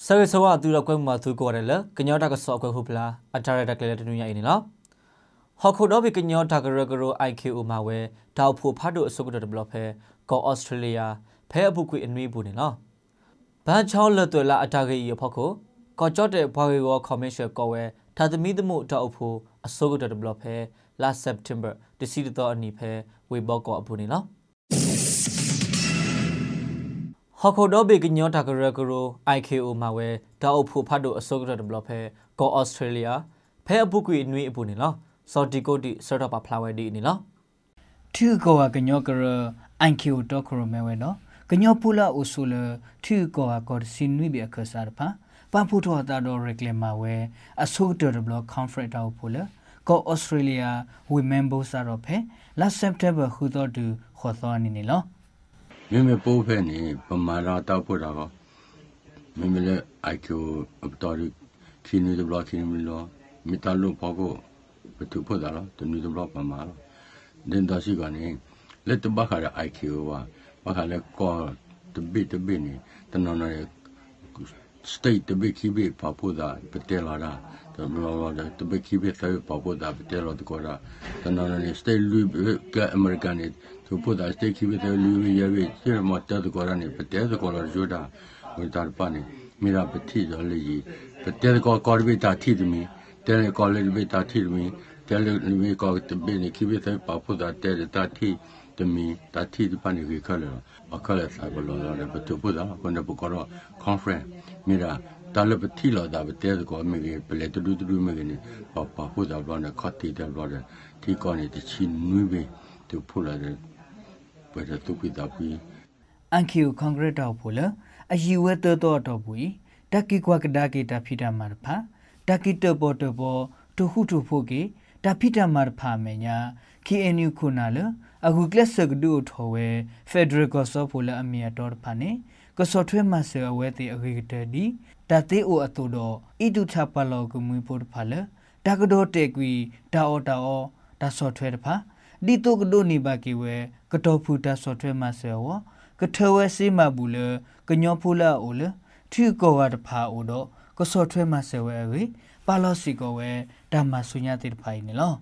Service wa tu la kwem ma tu ko re la kanyo ta ka so ko hupla atare ta kle tnu ya ini la hokho bi kanyo ta ka ro IKO ma we da pho pha do asuk do develop phe ko Australia phe abu kwi anwi bu ni la ban chaw le tu la atage yi phokho ko chot de bwa we go commercial ko we tha thami thmu ta pho asuk do develop phe last September de si do ani phe we bo ko abu ni la hokho be kanyo ta ka ro IKO ma we da pho pha do asuk do develop phe ko Australia phe abu kwi anwi abu ni la so di ko di sort of a flower di ni la tu ko wa kanyo ka IKO to ko me we no kanyo pula usul tu ko wa ko sinwi bi akhasar pha pa phu tho ta do reclaimer we asuk do develop conference ta pula ko Australia women bo sa ro phe last September hu to du kho tho ni lo me po phe ni pamara ta phu da ko me le IKO abtori kini de block kini lo mitalo pho ko betu pho da lo tni de block pamara den da si ga ni let ba kha da IKO wa ba kha le ko to bit ni tano na state to be kibi pa pho da petela da to be kibi sa pa pho da petela de ko da tano na state lu ka american to pho da state kibi de lu ye we che ma ta de ko da ni petela de ko da jo da wo da pa ni mira peti jo le yi petela ko bi ta thi de mi tele ko le bi ta thi de mi tele mi ko to be ni kibi sa pa pho da te ta thi de mi ta thi de pa ni ke khala akala sa ko lo le betu pho da ko ne ko ro conference mira tale peti lo da te ko me ke ple tu me ke ni pa pho da lo ne khati de lo de thi ko ni ti chi nui be tu pho la de pe de tu pi da pi IKO congress to pula a yi we to bui taki kwa kada ke ta phita mar pha taki to bo to hu to pho ke ta phita mar pha me nya KNU khuna le agu class sak du tho we federal ko so pula amia tor pha ne ko so thwe ma se we te agi te di ta te o atu do I tu cha pa lo ku mu pho pha le ta ka do te kwi ta o ta so thwe pha di to ka do ni ba ki we ka to phu ta so thwe ma se wo ka thwe se ma bu le ka nyo phu la o le thu ko wa ta pha o do ko so thwe ma se we wi pa lo si ko we ta ma su nya te pha ni lo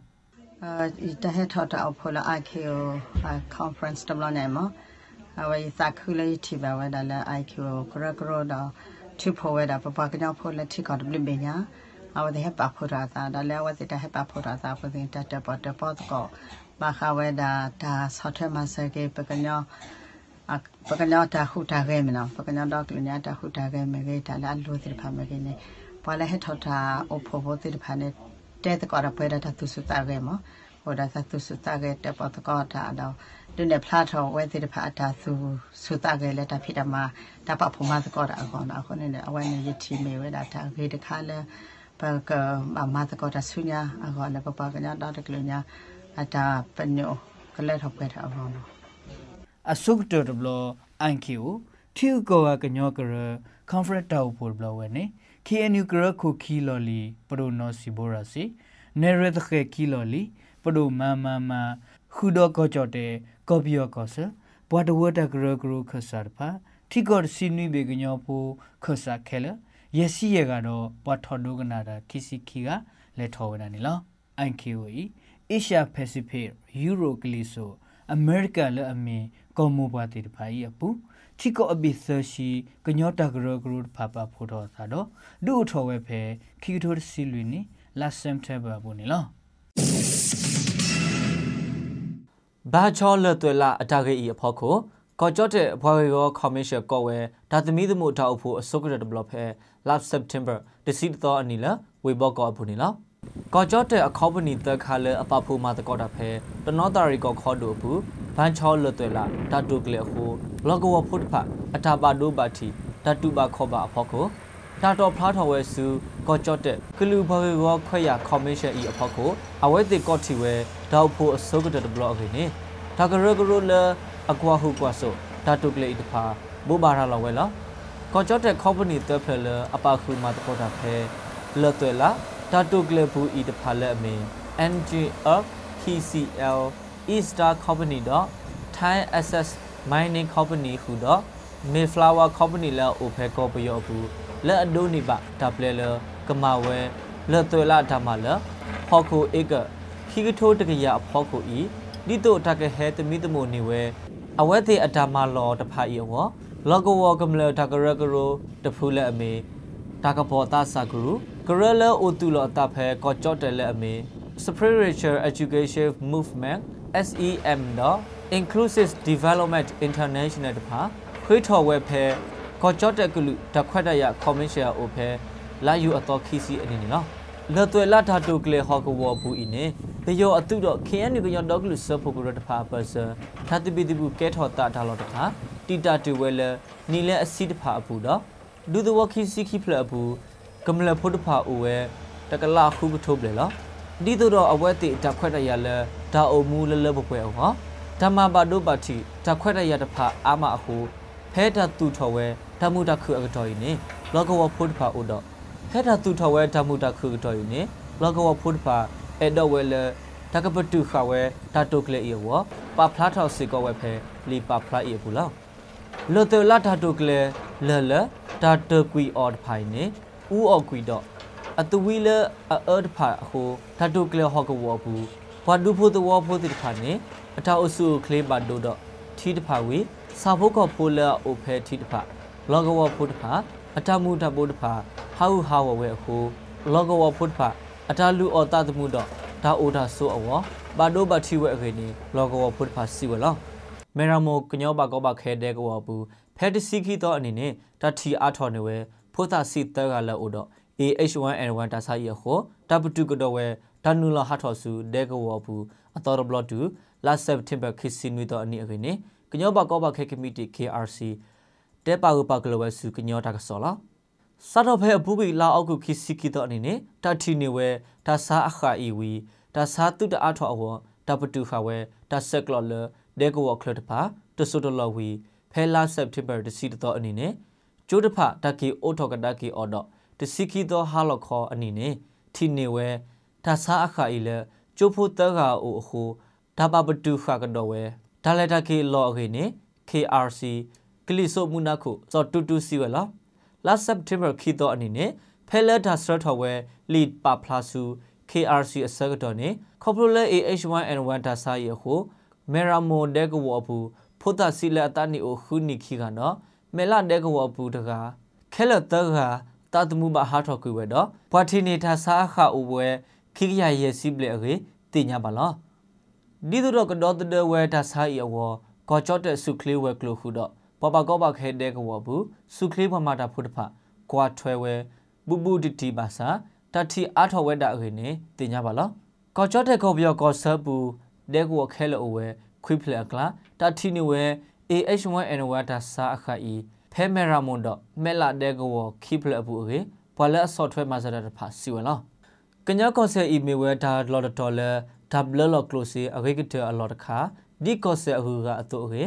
ita he thota opola IKO conference tabla nema awa sakule ti ba wa dala IKO kro da tu pho wa da pa ka pho la ti ka de be nya awa de he pa pho ra ta da la wa se ta he pa pho ra ta pho sin ta pa ko ba kha wa da sa thwe ma se ke pa ka ta hu ta ge me na pa ka da ku nya ta hu ta ge me ge ta la lo ti pha me ge ne pa la he thota opho bo ti pha ne te ko ra pe da tu su ta ge mo ho da sa tu su ta ge te pa ko ta da du ne phla tho we ti pha ta su ta ge le ta phi da ma ta pa pho ma ko da ko na ko ne awa ne yi ti me we da ta ge de kha le pa ka ma ko da su nya a ko le pa ka nya da de kle nya ata pa nyo ka le tho pe da ko no asuk to blo IKO thu ko wa kanyo ka conference ta pho blo we ne KNU kra khu khi lo li pro no si bora si ne re the khi lo li pro ma khu do ko chote ko pyo ko sa bwa de wa ta kra kru khasar pha thi ko si nui be kanyo pho khasa khela yesi ye ga do bwa tho do kana da kisi khi ga le tho wa ni lo IKO Asia Pacific Euro Kliso America le ame ko mo ba ti pha yi apu thi ko abi shi kanyo ta gro pha pa pho tho sa do du tho we phe khi tho si lui ni last September bu ni lo ba chaw le tu la atage yi phokho ko chot de bwa we go commercial ko we da thami thmu ta pho asuk develop phe last September de si to ani la we bo ko bu ni la ko chot de a company ta kha le apa pho ma ta ko da phe to no ta ri ko kho do bu ban chaw le tu la ta tu kle ho blog wo phut pha ata ba do ba thi ta tu ba kho ba phokho ta to phla tho we su ko chot de klu bwa we go khwe ya commercial yi phokho awe te ko thi we da pho asuk develop ge ni ta ka ro le akwa hu kwa so ta tu kle I pha bo ba ra lo we la ko chot de company ta phe le apa khu ma ta ko da phe le tu la ta tu kle bu I pha le me NGF TCL Easter Company do Thai Access Mining Company who do Mayflower Company la o phe ko pyo bu และอดูนิบะดับเลลกมาเวเลตัวละดามาเลฮอคูเอกคิกโทตกยาพอคูอีดิโตตากเฮตมิตโมนิเวอเวติอดามาลอตพาอีวลอกวกมเลตากรกโรตพูเลอเมตากปอตาสากรูกรเลโอตุลอตาเพกอจอเตเลอเม Spiritual Education Movement SEM တော့ Inclusive Development International တဖာခွေးထော်ဝဲဖဲကောကြော့တက်ကလူတခွက်တရ Commission အိုဖဲလာယူအတော်ခီစီအနေနဲ့နော်လော်သွဲလာတာတိုကလေဟောကဝဘူးအင်းတယောအတုတော့ KNU ကညဒေါကလူဆဖို့ကရတဖာပစသတ်ပိတိဘူးကဲထော်တာဒါလော်တဖာတီတာတူဝဲလနီလဲအစီတဖာအပူတော့ဒူဒဝခီစီခီဖလအပူကမလဖို့တဖာအိုဝဲတကလာခုကထုတ်လေလောဒီတော့အဝဲတိတခွက်တရလဲဒါအုံမူလလဘပွဲဟောဓမ္မပါဒုပါတိတခွက်တရတဖာအာမအခုဖဲတတူထော်ဝဲဓမ္မတခုအကတော်ရင်လောကဝဖို့တဖာအိုတော့ဖဲတတူထော်ဝဲဓမ္မတခုကတော်ရင်လောကဝဖို့တဖာအဲ့တော့ဝဲလဲတကပတူခဝဲတတုကလေဤဝပဖလားထော်စီကောဝဲဖဲလီပဖလားဤဘူးလားလောတလာတတုကလေလဲလဲတတကွီအော်တဖိုင်နေဥအော်ကွီတော့အတူဝီလအော်တဖာဟိုတတုကလေဟောကဝဘူးဘာဒုဖို့တဝဖို့တိတဖာနေအထောက်အစုကလေးပါတို့တော့ထီတဖာဝီစာဖို့ကဖိုလာအိုဖဲထီတဖာလောကဝဖို့တဖာအတမှုတပိုးတဖာဟာဝဟာဝဝဲအခုလောကဝဖို့တဖာအတလူအော်တသမှုတော့ဒါအိုဒါဆိုအဝဘာတို့ဘာထီဝဲအခေနေလောကဝဖို့တဖာစီဝဲလောမေရမိုကညောပါကောပါခဲတဲ့ကောဘူးဖဲတစီခီတော့အနေနဲ့တထီအားထော်နေဝဲဖို့သာစီတဲကလည်းအိုတော့ AH1N1 တဆာရခိုတပတုကတော့ဝဲတနူလာဟာထော်စုဒဲကောဘူးအတော်ဘလတူlast September ခစ်စင်ဝီတော့အနည်းအခေနေကညောပါကောပါခဲကမတီ KRC တဲပါဝပါကလဝဲစုကညောတာကစောလားစတော့ဖဲအပူကလာအောက်ကိုခစ်စီကီတော့အနေနဲ့တထီနေဝဲတဆာအခါအီဝီတဆာတုတအားထော်အဝတပတုခဝဲတဆက်ကလော်လဒဲကောခလတ်ဖာတဆုတလော်ဝီဖဲ last September တစီတော့အနေနဲ့ကျိုးတဖတကီအိုထော်ကတကီအော်တော့တစီကီတော့ဟာလော်ခေါ်အနေနဲ့ထီနေဝဲတဆာအခါအီလေကျိုးဖို့တကာအိုအခုဒါပပတူခါကတော့ဝဲဒါလက်တကေလော်အခေနေ KRC ကလီဆိုမူနာခုစောတူတူစီဝဲလား last September ခီတော့အနေနဲ့ဖဲလက်ဒါစရထော်ဝဲ lead ပါဖလာစု KRC အစကတော့နေခေါပလိုလဲ AH1N1 ဒါစာရခုမေရာမိုဒဲကဝဘူးဖိုတာစီလက်တနီအိုခုနီခီကတော့မေလာဒဲကဝဘူးတကာခဲလက်တကာတတ်မှုမဟာထော်ကွေဝဲတော့ဘွာတီနေတာစာခါအိုဝဲခိကရရဲ့စီပလေအခေတင်ညာပါလားဒီတော့ကတော့တဲ့ဝဲဒါဆိုင်အဝကောချော့တဲ့စုကလေးဝဲကလို့ခုတော့ပပကောပခဲတဲ့ကဝဘူးစုကလေးဖမတာဖုတဖကွာထွဲဝဲဘူဘူတီတီပါစာတတိအားထော်ဝဲတာအခေနေတင်ညာပါလားကောချော့တဲ့ကောပြောကောဆပ်ဘူးတဲ့ကဝခဲလို့ဝဲခွိဖလက်ကလာတတိနေဝဲ AH1N1 ဒါစာအခါဤဖဲမရာမွန်တော့မဲလာတဲ့ကဝခိဖလက်ဘူးအခေဘွာလက်ဆော့ထွဲမှာစတဲ့တဖစီဝဲလားကညကောဆဲအီမေဝဲဒါလော်ဒေါ်လာဒါဘလလော်ကလိုစီအဂိကတအလော်တခါဒီကောဆဲအဟူကအတူအခေ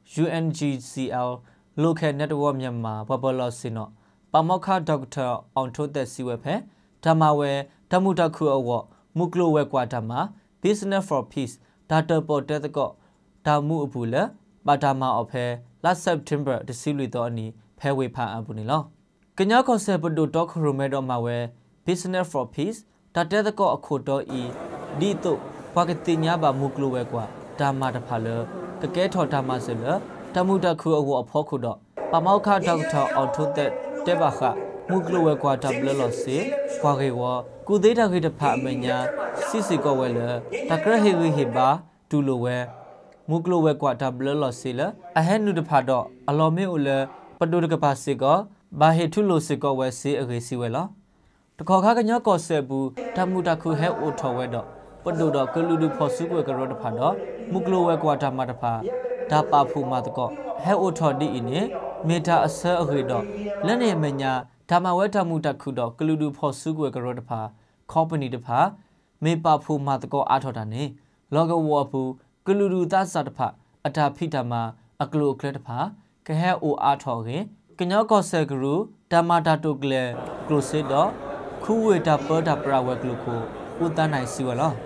UNGCL Local Network မြန်မာဘဘလော်စင်တော့ပမောက္ခဒေါက်တာအောင်ထိုးသက်စီဝဲဖဲဓမ္မဝဲဓမ္မတခုအဝမုကလိုဝဲကွာဓမ္မ Business for Peace ဒါတပေါ်တဲ့ကောဒါမှုအပူလက်ပါဓမ္မအဖဲ last September တစီလူတော့အနီဖဲဝေဖာအပူနေလောကညကောဆဲပဒိုတော့ခရိုမဲတော့မှာဝဲ Business for Peace ဒါတဲ့ကောအခုတော့ဤဒီတော့ဘာကတိညာဘာမုကလိုဝဲကွာဓမ္မတဖာလကကဲထော်ဓမ္မစလတမှုတခုအဝအဖို့ခုတော့ပမောက္ခဒေါက်တာအော်ထိုတဲ့တဲဘာခမုကလိုဝဲကွာတဘလလောစီကွာကေဝကုသေးတခေတဖာအမညာစီစီကောဝဲလတကရဟေဝီဟေဘာဒူလိုဝဲမုကလိုဝဲကွာတဘလလောစီလအဟဲနုတဖာတော့အလော်မေဦးလပဒုဒကပါစီကောဘာဟေထုလိုစီကောဝဲစီအခေစီဝဲလားတခေါ်ခါကညကောဆဲဘူးဓမ္မတခုဟဲအိုထော်ဝဲတော့ပဒုတော့ကလူလူဖို့စုကွယ်ကရောတဖာတော့မုကလိုဝဲကွာဓမ္မတဖာဒါပါဖူမာတကောဟဲအိုထော်ဒီအင်းနေမေတာအဆဲအခေတော့လက်နေမညာဓမ္မဝဲဓမ္မတခုတော့ကလူလူဖို့စုကွယ်ကရောတဖာကော်ပဏီတဖာမေပါဖူမာတကောအားထော်တာနေလောကဝဘူးကလူလူသစာတဖာအတာဖိဓမ္မအကလူကလတဖာကဟဲအိုအားထော်ခင်ကညောကောဆဲဂရုဓမ္မတာတုကလေကလုစစ်တော့ခုဝေတာပဒပရဝဲကလုကိုဥတန်းနိုင်စီဝလား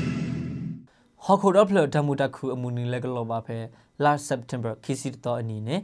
ဟော်ခိုဒပလဓမ္မတခုအမူနီလကလောပါဖဲ last September ခီစီတော့အနီနဲ့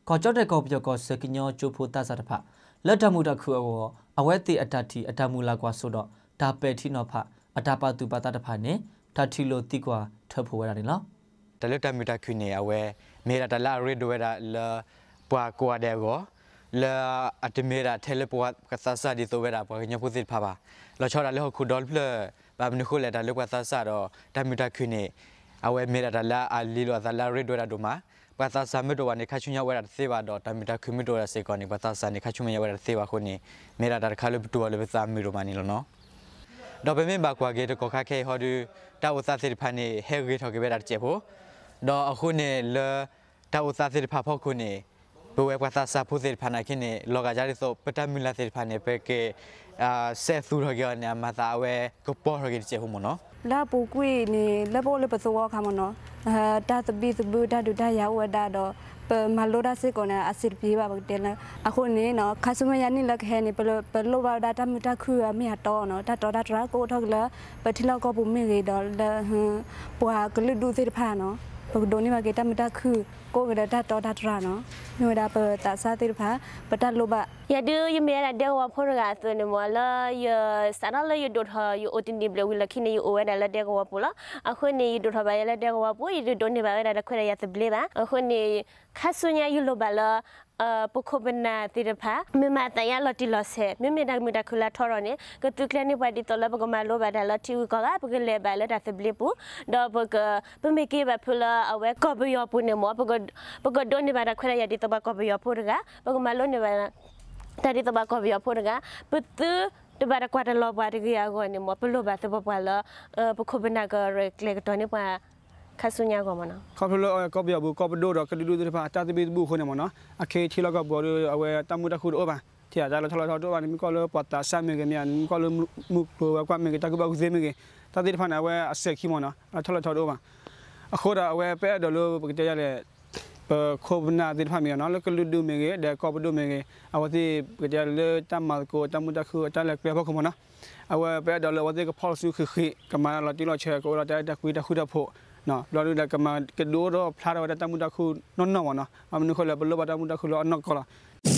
ကောကြောတဲ့ကောပြောကောစကညောချိုဖိုတာစာတဖလက်တမှုတခုအောအဝဲတိအတတီအတမူလာကွာဆိုတော့ဒါပဲတီနော်ဖအတပါတူပါတာတဖနဲ့တတီလိုတိကွာထဖို့ရတယ်နော်တလတမီတာခွနေအဝဲမေရတလာရီဒိုရလာပွာကွာတဲ့ကိုလာအတမေရထဲလပွာကသစာဒီဆိုဝဲတာပွာညပုစစ်ဖပါလောချောရလေခုဒေါ်ဖလဘာမနခုလေတလကွာသစာတော့တမီတာခွနေအဝဲမေရတလာအလီလောသလာရီဒိုရဒိုမာပသစာမတော်နေခချုံရဝဲတာသေပါတော့တမီတာခွမီတော်ရစေကောနေပသစာနေခချုံရဝဲတာသေပါခုနေမေရတခါလပတူဝလေပစာမီရိုမနီလောနော်တော့ဘယ်မင်းဘာကွာကေတကောခခဲဟောဒီတာဝသသေဖာနေဟဲဂေထော်ကေဘဲတာကျေဖို့တော့အခုနေလတာဝသသေဖာဖို့ခုနေဘဝပသစာဖို့သေဖာနာခင်းနေလောကကြရဆိုပတမီလာသေဖာနေပဲကေဆက်သူရကေနေမသာဝဲကပေါ်ရကေကျေဖို့မနော်လာပူကွေနေလဘောလပစောခမနော်တာတဘီတဘူတာဒူတာယာဝဒါတော့မလိုဒါစေကောနာအစစ်ပြေပါဘတဲလအခုနေနော်ခါစမယနိလက်ခဲနေပလောဘာဒါတမတခူအမေတော့နော်တတော်ဒါတရာကိုထောက်လာပတိလောက်ကောပူမေရေတော့ပွာကလူဒူစေဖာနော်ပဒိုနေမကေတမတခူကိုကဒါတော်ဒါတရာနော်ညိုဒါပတာစာတိဖာပတလောဘရဒူယမေရဒေဝဖောရကသနမလာယစရလယဒတ်ဟာယအိုတင်ဒီဘလဝလခိနေယအိုဝဒါလက်ဒေကဝပူလာအခုနေဒတ်ဟာဘယလက်ဒေကဝပူယဒိုနေဘဝဒါခွရရသဘလေပါအခုနေခါဆုညာယလိုဘလာပုခဘနာတိရဖာမြမတရလတိလဆေမြမဒမဒခလာထော်ရနေကတုကလနေပါဒီတလဘကမလိုဘာဒါလတီကောကပကလေဘာလက်ဒါသဘလေပူဒေါ်ဘကပမေကေဘဖလာအဝဲကောဘယောပူနေမောပကဒိုနေဘာဒါခွရရဒီတဘကောဘယောပူရကပကမလိုနေဘာတာဒီတဘကောဘယောပူရကပတူတဘာကွာတလောဘာဒီကရကိုနေမောပလိုဘာသဘပွာလပုခဘနာကရကလေကတော်နေပါခါဆုညာကောမနော်ခေါပလိုကောပြဘူးကောပဒိုတော့ကလူတွေဖာတာတဘီဘူးခုနေမနော်အခေချီလောက်ကောအဝဲတမှုတခုတော့ပါတီအကြလာထလာတော့ပါနေကောလပတ်တာဆာမေကမြန်ကောလမှုဘောကွာမေကတကဘကုဇေမေကတာတိဖာနာဝဲအဆက်ခီမနော်ထလာတော့ပါအခုတော့အဝဲပဲတော့လို့ပကတရလေခေါပနာတိဖာမေနော်လကလူဒူမေကတဲ့ကောပဒိုမေကအဝတိပကတရလေတမလကိုတမှုတခုတလက်ပြဖို့ခမနော်အဝဲပဲတော့လို့ဝတိကဖော်စုခိကမာလာတိလောချေကိုလာတဲ့တခွေတခုတဖို့နော်လော်လူကမကဒိုတော့ဖလာတော့တမှုတခုနော်နော်နော်အမနုခလဘလောဘတမှုတခုလောနော်ကောလာ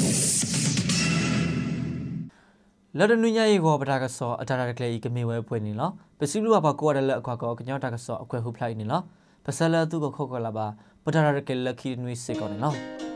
လဒနုညာယေကိုပဒါကဆောအတာရကလေကမေဝဲဖွင့်နေလောပစီလူဘကောရလက်အခွာကောကညောတာကဆောအခွဲဟုဖလိုက်နေလောပစလသူကိုခောက်ကောလာပါပဒါရကလေခီနွေစေကောနေလော